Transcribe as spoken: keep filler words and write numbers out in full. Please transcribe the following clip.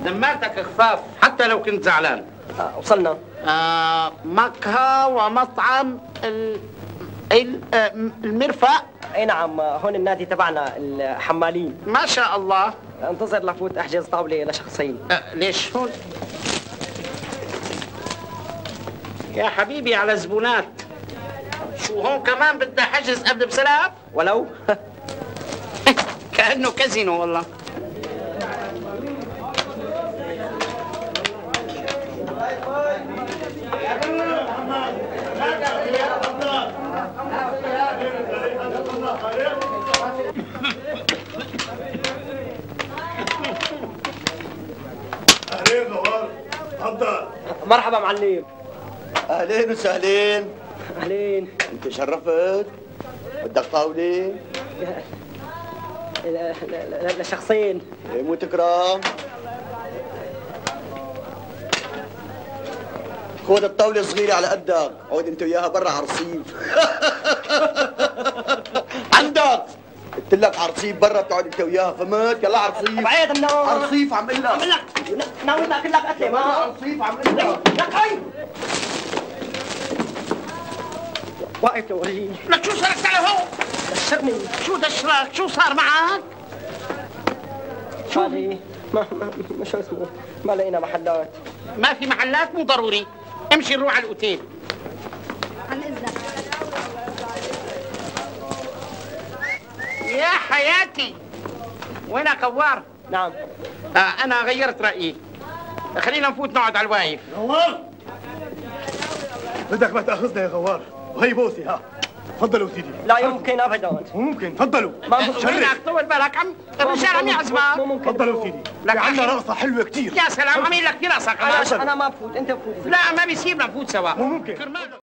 ذماتك خفاف حتى لو كنت زعلان. آه وصلنا. آه مقهى ومطعم ال... ال... آه المرفأ. اي نعم، هون النادي تبعنا الحمالين. ما شاء الله. انتظر لفوت احجز طاوله لشخصين. آه ليش هون؟ يا حبيبي على زبونات. شو هون كمان بدنا حجز قبل بسلام؟ ولو كأنه كازينو والله. اهلين غوار، تفضل. مرحبا معلم. اهلين وسهلين. اهلين. انت شرفت؟ بدك طاوله؟ لشخصين. ايه مو تكرم؟ خذ الطاوله صغيره على قدك، عود انت وياها برا على الرصيف. عندك قلت لك على الرصيف برا بتقعد انت وياها، فهمت؟ يلا على الرصيف. بعيد منه. على الرصيف عم قل لك. عم قل لك ناوي تاكل لك قتله. ما على الرصيف عم قل لك. لك هي واقف لورجيني. لك شو صارت على هون؟ دشرني. شو دشرك؟ شو صار معك؟ شو مالي؟ ما ما شو اسمه؟ ما لقينا محلات. ما في محلات؟ مو ضروري، امشي نروح على الاوتيل. عن اذنك. يا حياتي، وينك كوار؟ نعم. آه انا غيرت رايي، خلينا نفوت نقعد على الواقف. غوار بدك ما تاخذنا يا غوار، وهي بوسي. ها تفضلوا سيدي. لا يمكن ابدا. ممكن، تفضلوا. ما وينك طول بالك؟ عم الرجال عم يعزمك. مو ممكن. تفضلوا سيدي، في عندنا رقصه حلوه كثير. يا سلام، عميل لك في راسك. انا انا ما بفوت، انت بفوت. لا ما بيصير نفوت سوا. مو ممكن.